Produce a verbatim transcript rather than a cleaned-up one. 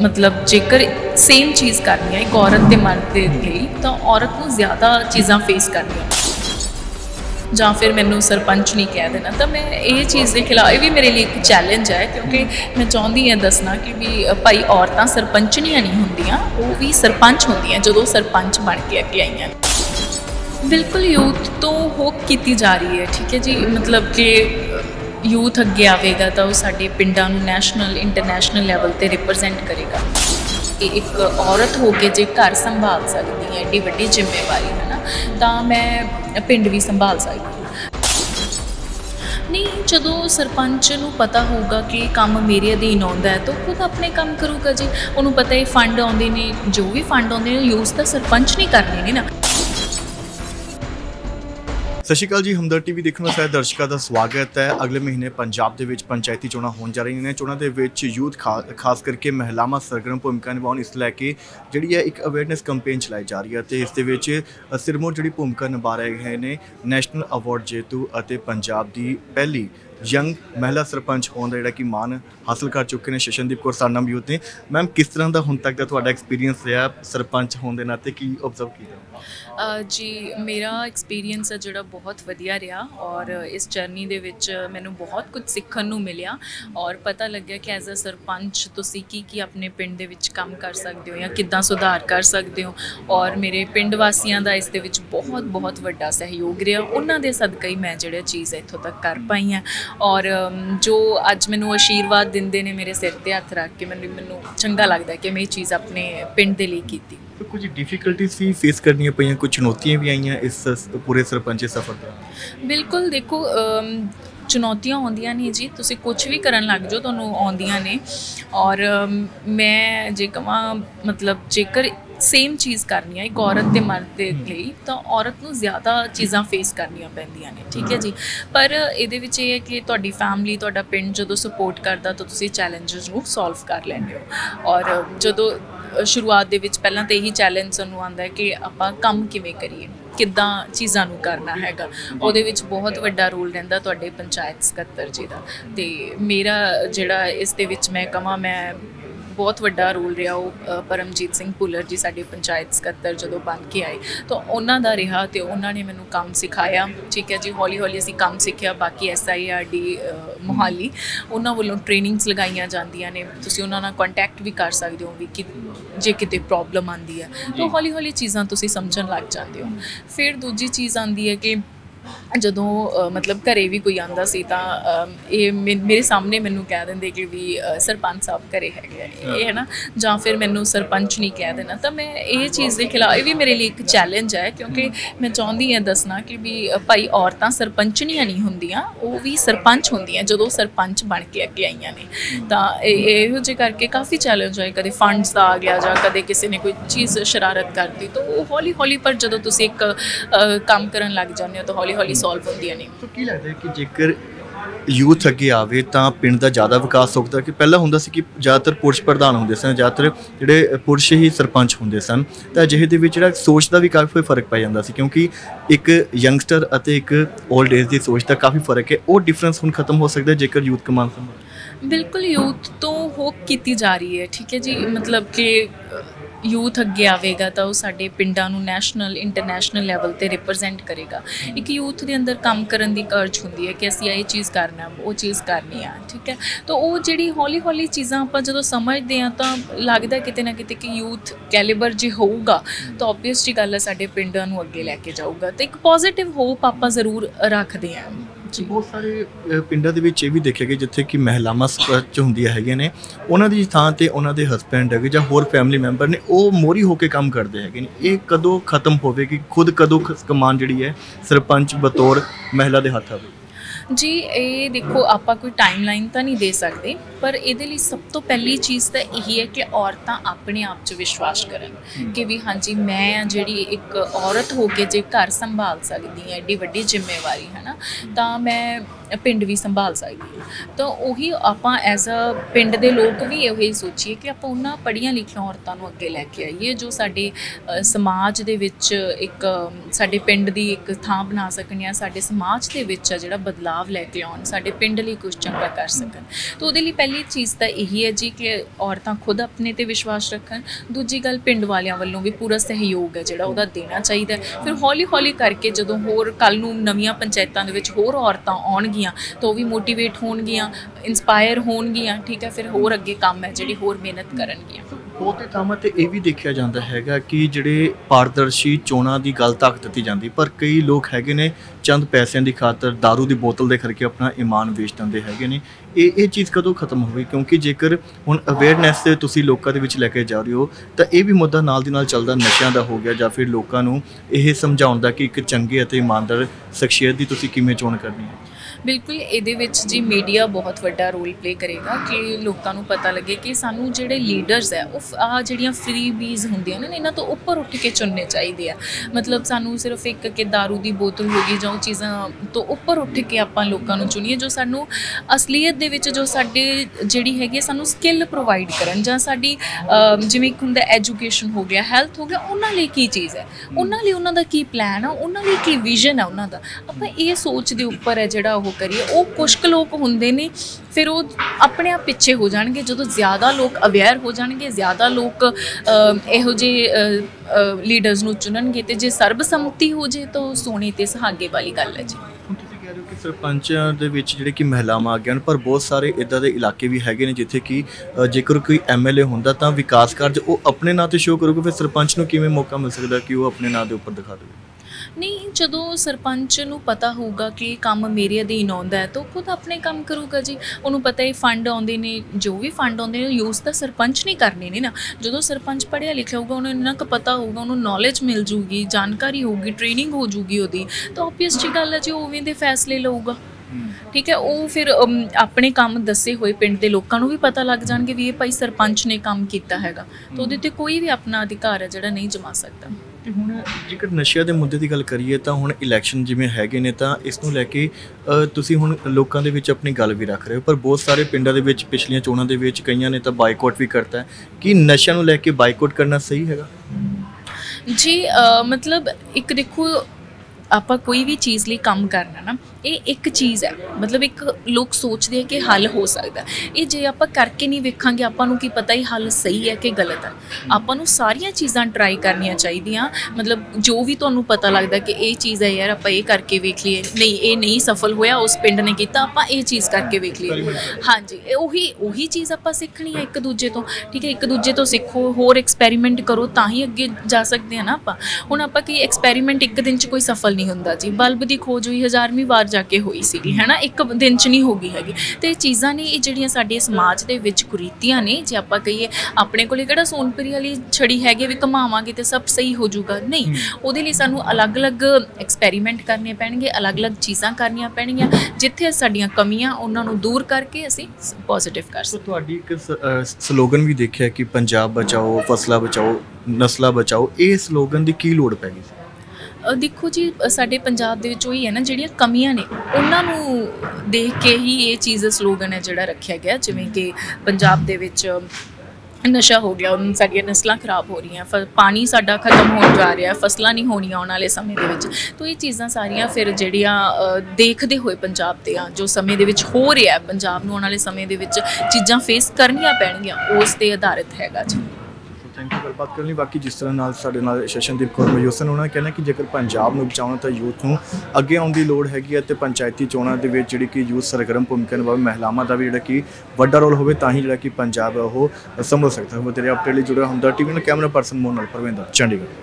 मतलब जेकर सेम चीज़ करनी है एक औरत के मर्द के लिए तो औरत को ज़्यादा चीज़ां फेस करनियां ਜਾਂ फिर मैनू सरपंच नहीं कह देना तो मैं ये चीज़ के खिलाफ ये भी मेरे लिए एक चैलेंज है क्योंकि मैं चाहती हाँ दसना कि भी भाई औरतां सरपंचनियां नहीं होंदियां वो भी सरपंच होंदियां जो सरपंच बन के अगे आईयां। बिल्कुल यूथ तो होप की जा रही है ठीक है जी मतलब कि यूथ अगे आएगा तो वो साडे पिंडां नूं नैशनल इंटरनैशनल लैवल पर रिप्रजेंट करेगा। एक औरत हो के जे घर संभाल सकती है एड्डी वड्डी जिम्मेवारी है ना तो मैं पिंड भी संभाल सकती हूँ। नहीं जदों सरपंच नूं पता होगा कि काम मेरे अधीन आउंदा है तो खुद अपने काम करूगा जी उन्होंने पता है फंड आउंदे ने जो भी फंड आउंदे ने यूज़ तो सरपंच नहीं करने ने ना। सत श्री अकाल जी हमदर्द टीवी देखने वाले सारे दर्शकों का स्वागत है। अगले महीने पंजाब के पंचायती चोणां होने जा रही हैं। चोणां दे विच यूथ खा खास करके महिलावां सरगर्म भूमिका निभाउण इस लैके जिहड़ी है एक अवेयरनेस कंपेन चलाई जा रही है तो इस दे विच सिरमौर जिहड़ी भूमिका निभा रहे हैं नैशनल अवार्ड जेतू और पंजाब की पहली यंग महिला सरपंच होने का जिहड़ा कि मान हासिल कर चुके हैं शशनदीप कौर साडे नाल मौजूद ने। मैम किस तरह का हुण तक का तुहाडा एक्सपीरियंस रहा सरपंच होने के नाते की ऑब्जर्व किया? जी मेरा एक्सपीरियंस है जोड़ा बहुत वधिया रहा और इस जर्नी दे विच मैनूं बहुत कुछ सीखण नूं मिलिया और पता लग्या कि एज अ सरपंच तुसीं की की अपने पिंड दे विच काम कर सकते हो या किद्दां सुधार कर सकते हो और मेरे पिंड वासियों का इस दे विच बहुत बहुत वड्डा सहयोग रहा। उन्हां दे सदका ही मैं जिहड़ी चीज़ इत्थों तक कर पाई हैं और जो अज मैनूं आशीर्वाद दिंदे ने मेरे सिर ते हत्थ रख के मैनूं मैनूं चंगा लगदा कि मैं ये चीज़ अपने पिंड दे लई कीती। तो कुछ डिफिकल्टीज भी फेस करनी पई कुछ चुनौतियां भी आई इस पूरे सरपंच सफर का? बिल्कुल देखो चुनौतियां आउंदियां नहीं जी तुसीं कुछ भी करन लग जाओ तुहानूं आउंदियां ने और मैं जे कहां मतलब जेकर सेम चीज़ करनी है एक औरत के मर्द के लिए तो औरत को ज़्यादा चीज़ां फेस करनियां पैंदियां ने ठीक है जी। पर ये है कि तुहाडी फैमिली तुहाडा पिंड जो सपोर्ट करता तो तुसीं चैलेंजेस नूं सॉल्व कर लैंदे हो और जो शुरुआत दे विच पहलां तो यही चैलेंज सानूं आंदा है कि आपां काम किवें करिए किद्दां चीज़ां नूं करना हैगा उहदे विच बहुत वड्डा रोल रहिंदा तुहाडे पंचायत सकत्तर जी दा ते मेरा जिहड़ा इस दे विच मैं कहां मैं बहुत वड्डा रोल रहा वो परमजीत सिंह भुल्लर जी साडे पंचायत सकत्तर जो बन के आए तो उन्हों का रहा तो उन्होंने मैनू काम सिखाया ठीक है जी। हौली हौली असीं काम सीखिया बाकी S I R D Mohali उन्होंने वालों ट्रेनिंग्स लगाई जांदियां ने तुसीं उन्हां नाल कॉन्टैक्ट भी कर सकते हो भी कि जे किते प्रॉब्लम आती है तो हौली हौली चीज़ां तुसीं समझण लग जाते हो। फिर दूजी चीज़ आती है कि जदों मतलब घरे भी कोई आंदा सी तां ये मेरे सामने मैनू कह देंदे कि भी सरपंच साहब घरे है है ना जां फिर मैनू सरपंच नहीं कह देना तो मैं ये चीज़ के खिलाफ ये भी मेरे लिए एक चैलेंज है क्योंकि मैं चाहती हाँ दसना कि भी भाई औरतां सरपंचनियां नहीं होंदियां वो भी सरपंच होंदियां जो सरपंच बन के अगे आईयां ने तो इहो जे करके काफ़ी चैलेंज होए कदे फंड्स का आ गया जां कदे किसी ने कोई चीज़ शरारत कर दी तो वो हौली हौली पर जदों तुसीं एक काम करन लग जांदे हो तो हौली हौली सॉल्व होंदियां ने। तो की लगता है कि जेकर यूथ अगे आवे तो पिंड का ज़्यादा विकास हो सकता कि पहला होंदा सी कि ज़्यादातर पुरुष प्रधान होंदे सन ज़्यादातर जिहड़े पुरुष ही सरपंच होंदे सन तो अजिहे दे विच जिहड़ा सोच का भी काफ़ी फर्क पै जांदा सी क्योंकि एक यंगस्टर अते एक ओल्ड एज की सोच का काफ़ी फर्क है वो डिफरेंस हुण खत्म हो सकता है जेकर यूथ कमान संभाल। बिल्कुल यूथ तो होप की जा रही है ठीक है जी मतलब कि यूथ अगे आएगा तो वो साडे पिंडां नूं नैशनल इंटरनैशनल लैवल पर रिप्रजेंट करेगा। एक यूथ के अंदर काम करन दी कर्ज होंदी है कि असीं ये चीज़ करना वो चीज़ करनी है ठीक है तो वो जिहड़ी हौली हौली चीज़ां आपां जदों समझदे हां तां लगदा किते ना किते कि यूथ कैलीबर जे होऊगा तो ऑबवियस जी गल है साडे पिंडां नूं अगे लैके जाऊगा तो एक पॉजिटिव होप आपां जरूर रखदे हां जी। बहुत सारे पिंडां दे विच ये भी देखिया गया जिथे कि महिलावां सरपंच होंदियां हैगियां ने उन्हां दी थां ते उन्हां दे हसबैंड है जां होर फैमिली मैंबर ने वो मोहरी होकर काम करते हैं ये कदों खत्म होगी खुद कदों कमान जी है सरपंच बतौर महिला के हाथ आए जी? ये देखो आपां कोई टाइम लाइन तो नहीं दे सकते पर ये सब तो पहली चीज़ तो यही है कि औरतां अपने आप च विश्वास करन कि भी हाँ जी मैं जी एक औरत हो के जे घर संभाल सकती हाँ एड्डी वड्डी जिम्मेवारी है ना तो मैं ਪਿੰਡ ਵੀ ਸੰਭਾਲ ਸਕਦੀ ਹੈ। ਤਾਂ ਉਹੀ ਆਪਾਂ ਐਜ਼ ਅ ਪਿੰਡ ਦੇ ਲੋਕ ਵੀ ਇਹੋ ਹੀ ਸੋਚੀਏ ਕਿ ਆਪਾਂ ਉਹਨਾਂ ਪੜ੍ਹੀਆਂ ਲਿਖੀਆਂ ਔਰਤਾਂ ਨੂੰ ਅੱਗੇ ਲੈ ਕੇ ਆਈਏ ਜੋ ਸਾਡੇ ਸਮਾਜ ਦੇ ਵਿੱਚ ਇੱਕ ਸਾਡੇ ਪਿੰਡ ਦੀ ਇੱਕ ਥਾਂ ਬਣਾ ਸਕਣ ਜਾਂ ਸਾਡੇ ਸਮਾਜ ਦੇ ਵਿੱਚ ਆ ਜਿਹੜਾ ਬਦਲਾਵ ਲੈ ਕੇ ਆਉਣ, ਸਾਡੇ ਪਿੰਡ ਲਈ ਕੁਝ ਚੰਗਾ ਕਰ ਸਕਣ। ਤਾਂ ਉਹਦੇ ਲਈ ਪਹਿਲੀ ਚੀਜ਼ ਤਾਂ ਇਹੀ ਹੈ ਜੀ ਕਿ ਔਰਤਾਂ ਖੁਦ ਆਪਣੇ 'ਤੇ ਵਿਸ਼ਵਾਸ ਰੱਖਣ। ਦੂਜੀ ਗੱਲ, ਪਿੰਡ ਵਾਲਿਆਂ ਵੱਲੋਂ ਵੀ ਪੂਰਾ ਸਹਿਯੋਗ ਹੈ ਜਿਹੜਾ ਉਹਦਾ ਦੇਣਾ ਚਾਹੀਦਾ। ਫਿਰ ਹੌਲੀ ਹੌਲੀ ਕਰਕੇ ਜਦੋਂ ਹੋਰ ਕੱਲ੍ਹ ਨੂੰ ਨਵੀਆਂ ਪੰਚਾਇਤਾਂ ਦੇ ਵਿੱਚ ਹੋਰ ਔਰਤਾਂ ਆਉਣਗੀਆਂ ਤਾਂ ਉਹ ਵੀ ਮੋਟੀਵੇਟ ਹੋਣਗੀਆਂ, ਇੰਸਪਾਇਰ ਹੋਣਗੀਆਂ, ਠੀਕ ਹੈ, ਫਿਰ ਹੋਰ ਅੱਗੇ ਕੰਮ ਹੈ ਜਿਹੜੀ ਹੋਰ ਮਿਹਨਤ ਕਰਨਗੀਆਂ। ਬਹੁਤੇ ਥਾਵਾਂ 'ਤੇ ਇਹ ਵੀ ਦੇਖਿਆ ਜਾਂਦਾ ਹੈਗਾ ਕਿ ਜਿਹੜੇ ਪਾਰਦਰਸ਼ੀ ਚੋਣਾਂ ਦੀ ਗੱਲ ਤੱਕ ਦਿੱਤੀ ਜਾਂਦੀ, ਪਰ ਕਈ ਲੋਕ ਹੈਗੇ ਨੇ ਚੰਦ ਪੈਸਿਆਂ ਦੀ ਖਾਤਰ ਦਾਰੂ ਦੀ ਬੋਤਲ ਦੇ ਕਰਕੇ ਆਪਣਾ ਈਮਾਨ ਵੇਚ ਦਿੰਦੇ ਹੈਗੇ ਨੇ। ਇਹ ਇਹ ਚੀਜ਼ ਕਦੋਂ ਖਤਮ ਹੋਵੇ? ਕਿਉਂਕਿ ਜੇਕਰ ਹੁਣ ਅਵੇਅਰਨੈਸ ਤੁਸੀਂ ਲੋਕਾਂ ਦੇ ਵਿੱਚ ਲੈ ਕੇ ਜਾ ਰਹੇ ਹੋ ਤਾਂ ਇਹ ਵੀ ਮੁੱਦਾ ਨਾਲ ਦੀ ਨਾਲ ਚੱਲਦਾ ਨਸ਼ਿਆਂ ਦਾ ਹੋ ਗਿਆ, ਜਾਂ ਫਿਰ ਲੋਕਾਂ ਨੂੰ ਇਹ ਸਮਝਾਉਣ ਦਾ ਕਿ ਇੱਕ ਚੰਗੇ ਅਤੇ ਇਮਾਨਦਾਰ ਸ਼ਖਸੀਅਤ ਦੀ ਤੁਸੀਂ ਕਿਵੇਂ ਚੋਣ ਕਰਨੀ ਹੈ। ਬਿਲਕੁਲ, ਇਹਦੇ ਵਿੱਚ ਜੀ ਮੀਡੀਆ ਬਹੁਤ ਵੱਡਾ ਰੋਲ ਪਲੇ ਕਰੇਗਾ ਕਿ ਲੋਕਾਂ ਨੂੰ ਪਤਾ ਲੱਗੇ ਕਿ ਸਾਨੂੰ ਜਿਹੜੇ ਲੀਡਰਸ ਹੈ ਉਹ ਆਹ ਜਿਹੜੀਆਂ ਫਰੀ ਬੀਜ਼ ਹੁੰਦੀਆਂ ਨੇ ਇਹਨਾਂ ਤੋਂ ਉੱਪਰ ਉੱਠ ਕੇ ਚੁਣਨੇ ਚਾਹੀਦੇ ਆ। ਮਤਲਬ ਸਾਨੂੰ ਸਿਰਫ ਇੱਕ ਕਿ ਦਾਰੂ ਦੀ ਬੋਤਲ ਹੋ ਗਈ ਜਾਂ ਉਹ ਚੀਜ਼ਾਂ ਤੋਂ ਉੱਪਰ ਉੱਠ ਕੇ ਆਪਾਂ ਲੋਕਾਂ ਨੂੰ ਚੁਣੀਏ ਜੋ ਸਾਨੂੰ ਅਸਲੀਅਤ ਦੇ ਵਿੱਚ ਜੋ ਸਾਡੇ ਜਿਹੜੀ ਹੈਗੀ ਸਾਨੂੰ ਸਕਿੱਲ ਪ੍ਰੋਵਾਈਡ ਕਰਨ, ਜਾਂ ਸਾਡੀ ਜਿਵੇਂ ਇੱਕ ਹੁੰਦਾ ਐਜੂਕੇਸ਼ਨ ਹੋ ਗਿਆ, ਹੈਲਥ ਹੋ ਗਿਆ, ਉਹਨਾਂ ਲਈ ਕੀ ਚੀਜ਼ ਹੈ, ਉਹਨਾਂ ਲਈ ਉਹਨਾਂ ਦਾ ਕੀ ਪਲਾਨ ਆ, ਉਹਨਾਂ ਲਈ ਕੀ ਵਿਜ਼ਨ ਆ ਉਹਨਾਂ ਦਾ। ਆਪਾਂ ਇਹ ਸੋਚ ਦੇ ਉੱਪਰ ਹੈ ਜਿਹੜਾ ਉਹ ਕਰੀਏ। ਉਹ ਕੁਛ ਕੁ ਲੋਕ ਹੁੰਦੇ ਨੇ ਫਿਰ ਉਹ ਆਪਣੇ ਆਪ ਪਿੱਛੇ ਹੋ ਜਾਣਗੇ। ਜਦੋਂ ਜ਼ਿਆਦਾ ਲੋਕ ਅਵੇਅਰ ਹੋ ਜਾਣਗੇ, ਜ਼ਿਆਦਾ ਲੋਕ ਇਹੋ ਜਿਹੇ ਲੀਡਰਸ ਨੂੰ ਚੁਣਨਗੇ ਤੇ ਜੇ ਸਰਬਸੰਮਤੀ ਹੋ ਜੇ ਤਾਂ ਸੋਨੇ ਤੇ ਸੁਹਾਗੇ ਵਾਲੀ ਗੱਲ ਹੈ ਜੀ। ਤੁਸੀਂ ਕਹਿ ਰਹੇ ਹੋ ਕਿ ਸਰਪੰਚਾਂ ਦੇ ਵਿੱਚ ਜਿਹੜੇ ਕਿ ਮਹਿਲਾਵਾਂ ਆ ਗਈਆਂ, ਪਰ ਬਹੁਤ ਸਾਰੇ ਇੱਦਾਂ ਦੇ ਇਲਾਕੇ ਵੀ ਹੈਗੇ ਨੇ ਜਿੱਥੇ ਕਿ ਜੇਕਰ ਕੋਈ ਐਮ ਐਲ ਏ ਹੁੰਦਾ ਤਾਂ ਵਿਕਾਸ ਕਾਰਜ ਉਹ ਆਪਣੇ ਨਾਂ 'ਤੇ ਸ਼ੋਅ ਕਰੂਗਾ, ਫਿਰ ਸਰਪੰਚ ਨੂੰ ਕਿਵੇਂ ਮੌਕਾ ਮਿਲ ਸਕਦਾ ਕਿ ਉਹ ਆਪਣੇ ਨਾਂ ਦੇ ਉੱਪਰ ਦਿਖਾ ਦੇਵੇ? ਨਹੀਂ, ਜਦੋਂ ਸਰਪੰਚ ਨੂੰ ਪਤਾ ਹੋਊਗਾ ਕਿ ਕੰਮ ਮੇਰੇ ਅਧੀਨ ਆਉਂਦਾ ਹੈ ਤਾਂ ਉਹ ਖੁਦ ਆਪਣੇ ਕੰਮ ਕਰੂਗਾ ਜੀ। ਉਹਨੂੰ ਪਤਾ ਹੈ ਫੰਡ ਆਉਂਦੇ ਨੇ, ਜੋ ਵੀ ਫੰਡ ਆਉਂਦੇ ਨੇ ਯੂਜ਼ ਤਾਂ ਸਰਪੰਚ ਨਹੀਂ ਕਰਨੇ ਨੇ ਨਾ। ਜਦੋਂ ਸਰਪੰਚ ਪੜ੍ਹਿਆ ਲਿਖਿਆ ਹੋਊਗਾ, ਉਹਨੂੰ ਇੰਨਾ ਕੁ ਪਤਾ ਹੋਊਗਾ, ਉਹਨੂੰ ਨੌਲੇਜ ਮਿਲ ਜੂਗੀ, ਜਾਣਕਾਰੀ ਹੋਊਗੀ, ਟ੍ਰੇਨਿੰਗ ਹੋ ਜੂਗੀ ਉਹਦੀ, ਤਾਂ ਓਬਵੀਅਸ ਜੀ ਗੱਲ ਹੈ ਜੀ ਉਹ ਉਵੇਂ ਦੇ ਫੈਸਲੇ ਲਊਗਾ। ਠੀਕ ਹੈ, ਉਹ ਫਿਰ ਆਪਣੇ ਕੰਮ ਦੱਸੇ ਹੋਏ ਪਿੰਡ ਦੇ ਲੋਕਾਂ ਨੂੰ ਵੀ ਪਤਾ ਲੱਗ ਜਾਣਗੇ ਵੀ ਇਹ ਭਾਈ ਸਰਪੰਚ ਨੇ ਕੰਮ ਕੀਤਾ ਹੈਗਾ, ਤਾਂ ਉਹਦੇ 'ਤੇ ਕੋਈ ਵੀ ਆਪਣਾ ਅਧਿਕਾਰ ਹੈ ਜਿਹੜਾ ਨਹੀਂ ਜਮਾ ਸਕਦਾ। ਅਤੇ ਹੁਣ ਜੇਕਰ ਨਸ਼ਿਆਂ ਦੇ ਮੁੱਦੇ ਦੀ ਗੱਲ ਕਰੀਏ ਤਾਂ ਹੁਣ ਇਲੈਕਸ਼ਨ ਜਿਵੇਂ ਹੈਗੇ ਨੇ ਤਾਂ ਇਸ ਨੂੰ ਲੈ ਕੇ ਤੁਸੀਂ ਹੁਣ ਲੋਕਾਂ ਦੇ ਵਿੱਚ ਆਪਣੀ ਗੱਲ ਵੀ ਰੱਖ ਰਹੇ ਹੋ, ਪਰ ਬਹੁਤ ਸਾਰੇ ਪਿੰਡਾਂ ਦੇ ਵਿੱਚ ਪਿਛਲੀਆਂ ਚੋਣਾਂ ਦੇ ਵਿੱਚ ਕਈਆਂ ਨੇ ਤਾਂ ਬਾਈਕਾਟ ਵੀ ਕਰਤਾ। ਕਿ ਨਸ਼ਿਆਂ ਨੂੰ ਲੈ ਕੇ ਬਾਈਕਾਟ ਕਰਨਾ ਸਹੀ ਹੈਗਾ ਜੀ? ਮਤਲਬ ਇੱਕ ਦੇਖੋ, ਆਪਾਂ ਕੋਈ ਵੀ ਚੀਜ਼ ਲਈ ਕੰਮ ਕਰਨਾ ਨਾ, ਇਹ ਇੱਕ ਚੀਜ਼ ਹੈ। ਮਤਲਬ ਇੱਕ ਲੋਕ ਸੋਚਦੇ ਆ ਕਿ ਹੱਲ ਹੋ ਸਕਦਾ, ਇਹ ਜੇ ਆਪਾਂ ਕਰਕੇ ਨਹੀਂ ਵੇਖਾਂਗੇ ਆਪਾਂ ਨੂੰ ਕੀ ਪਤਾ ਹੀ ਹੱਲ ਸਹੀ ਹੈ ਕਿ ਗਲਤ ਹੈ। ਆਪਾਂ ਨੂੰ ਸਾਰੀਆਂ ਚੀਜ਼ਾਂ ਟਰਾਈ ਕਰਨੀਆਂ ਚਾਹੀਦੀਆਂ। ਮਤਲਬ ਜੋ ਵੀ ਤੁਹਾਨੂੰ ਪਤਾ ਲੱਗਦਾ ਕਿ ਇਹ ਚੀਜ਼ ਹੈ ਯਾਰ ਆਪਾਂ ਇਹ ਕਰਕੇ ਵੇਖ ਲਈਏ, ਨਹੀਂ ਇਹ ਨਹੀਂ ਸਫਲ ਹੋਇਆ, ਉਸ ਪਿੰਡ ਨੇ ਕੀਤਾ, ਆਪਾਂ ਇਹ ਚੀਜ਼ ਕਰਕੇ ਵੇਖ ਲਈਏ। ਹਾਂਜੀ, ਉਹੀ ਉਹੀ ਚੀਜ਼ ਆਪਾਂ ਸਿੱਖਣੀ ਹੈ ਇੱਕ ਦੂਜੇ ਤੋਂ। ਠੀਕ ਹੈ, ਇੱਕ ਦੂਜੇ ਤੋਂ ਸਿੱਖੋ, ਹੋਰ ਐਕਸਪੈਰੀਮੈਂਟ ਕਰੋ, ਤਾਂ ਹੀ ਅੱਗੇ ਜਾ ਸਕਦੇ ਹਾਂ ਨਾ ਆਪਾਂ। ਹੁਣ ਆਪਾਂ ਕੀ ਐਕਸਪੈਰੀਮੈਂਟ ਇੱਕ ਦਿਨ 'ਚ ਕੋਈ ਸਫਲ ਨਹੀਂ ਹੁੰਦਾ ਜੀ। ਬਲਬ ਦੀ ਖੋਜ ਹੋਈ ਹਜ਼ਾਰਵੀਂ ਵਾਰ ਜਾ ਕੇ ਹੋਈ ਸੀਗੀ, ਹੈ ਨਾ, ਇੱਕ ਦਿਨ 'ਚ ਨਹੀਂ ਹੋ ਗਈ ਹੈਗੀ। ਅਤੇ ਇਹ ਚੀਜ਼ਾਂ ਨੇ, ਇਹ ਜਿਹੜੀਆਂ ਸਾਡੇ ਸਮਾਜ ਦੇ ਵਿੱਚ ਕੁਰੀਤੀਆਂ ਨੇ, ਜੇ ਆਪਾਂ ਕਹੀਏ ਆਪਣੇ ਕੋਲ ਕਿਹੜਾ ਸੋਨਪਰੀ ਵਾਲੀ ਛੜੀ ਹੈਗੀ ਵੀ ਘੁਮਾਵਾਂਗੇ ਤੇ ਸਭ ਸਹੀ ਹੋ ਜਾਊਗਾ, ਨਹੀਂ। ਉਹਦੇ ਲਈ ਸਾਨੂੰ ਅਲੱਗ-ਅਲੱਗ ਐਕਸਪੈਰੀਮੈਂਟ ਕਰਨੇ ਪੈਣਗੇ, ਅਲੱਗ-ਅਲੱਗ ਚੀਜ਼ਾਂ ਕਰਨੀਆਂ ਪੈਣਗੀਆਂ। ਜਿੱਥੇ ਸਾਡੀਆਂ ਕਮੀਆਂ ਉਹਨਾਂ ਨੂੰ ਦੂਰ ਕਰਕੇ ਅਸੀਂ ਪੋਜ਼ੀਟਿਵ ਕਰ ਸਕਦੇ। ਤੁਹਾਡੀ ਇੱਕ ਸਲੋਗਨ ਵੀ ਦੇਖਿਆ ਕਿ ਪੰਜਾਬ ਬਚਾਓ, ਫਸਲਾਂ ਬਚਾਓ, ਨਸਲਾਂ ਬਚਾਓ, ਇਹ ਸਲੋਗਨ ਦੀ ਕੀ ਲੋੜ ਪੈ ਗਈ ਸੀ? ਦੇਖੋ ਜੀ, ਸਾਡੇ ਪੰਜਾਬ ਦੇ ਵਿੱਚ ਉਹੀ ਹੈ ਨਾ, ਜਿਹੜੀਆਂ ਕਮੀਆਂ ਨੇ ਉਹਨਾਂ ਨੂੰ ਦੇਖ ਕੇ ਹੀ ਇਹ ਚੀਜ਼ ਸਲੋਗਨ ਹੈ ਜਿਹੜਾ ਰੱਖਿਆ ਗਿਆ। ਜਿਵੇਂ ਕਿ ਪੰਜਾਬ ਦੇ ਵਿੱਚ ਨਸ਼ਾ ਹੋ ਗਿਆ, ਸਾਡੀਆਂ ਨਸਲਾਂ ਖਰਾਬ ਹੋ ਰਹੀਆਂ, ਫ ਪਾਣੀ ਸਾਡਾ ਖਤਮ ਹੋਣ ਜਾ ਰਿਹਾ, ਫਸਲਾਂ ਨਹੀਂ ਹੋਣੀਆਂ ਆਉਣ ਵਾਲੇ ਸਮੇਂ ਦੇ ਵਿੱਚ। ਤਾਂ ਇਹ ਚੀਜ਼ਾਂ ਸਾਰੀਆਂ ਫਿਰ ਜਿਹੜੀਆਂ ਦੇਖਦੇ ਹੋਏ ਪੰਜਾਬ 'ਤੇ ਆ ਜੋ ਸਮੇਂ ਦੇ ਵਿੱਚ ਹੋ ਰਿਹਾ, ਪੰਜਾਬ ਨੂੰ ਆਉਣ ਵਾਲੇ ਸਮੇਂ ਦੇ ਵਿੱਚ ਚੀਜ਼ਾਂ ਫੇਸ ਕਰਨੀਆਂ ਪੈਣਗੀਆਂ, ਉਸ 'ਤੇ ਆਧਾਰਿਤ ਹੈਗਾ ਜੀ। ਥੈਂਕ ਯੂ ਗੱਲਬਾਤ ਕਰਨ ਲਈ। ਬਾਕੀ ਜਿਸ ਤਰ੍ਹਾਂ ਨਾਲ ਸਾਡੇ ਨਾਲ ਸ਼ਸ਼ਨਦੀਪ ਕੌਰ ਮੌਜੂਦ ਸਨ, ਉਹਨਾਂ ਨੇ ਕਹਿਣਾ ਕਿ ਜੇਕਰ ਪੰਜਾਬ ਨੂੰ ਬਚਾਉਣਾ ਤਾਂ ਯੂਥ ਨੂੰ ਅੱਗੇ ਆਉਣ ਦੀ ਲੋੜ ਹੈਗੀ ਹੈ ਅਤੇ ਪੰਚਾਇਤੀ ਚੋਣਾਂ ਦੇ ਵਿੱਚ ਜਿਹੜੀ ਕਿ ਯੂਥ ਸਰਗਰਮ ਭੂਮਿਕਾ ਨਿਭਾਵੇ, ਮਹਿਲਾਵਾਂ ਦਾ ਵੀ ਜਿਹੜਾ ਕਿ ਵੱਡਾ ਰੋਲ ਹੋਵੇ, ਤਾਂ ਹੀ ਜਿਹੜਾ ਕਿ ਪੰਜਾਬ ਹੈ ਉਹ ਸੰਭਲ ਸਕਦਾ ਹੈ। ਤੇਰੇ ਅਪਡੇਟ ਲਈ ਜੁੜਿਆ ਹੁੰਦਾ ਟੀਵੀ ਨਾਲ ਕੈਮਰਾ ਪਰਸਨ ਮੋਹਨ ਨਾਲ ਪਰਵਿੰਦਰ, ਚੰਡੀਗੜ੍ਹ।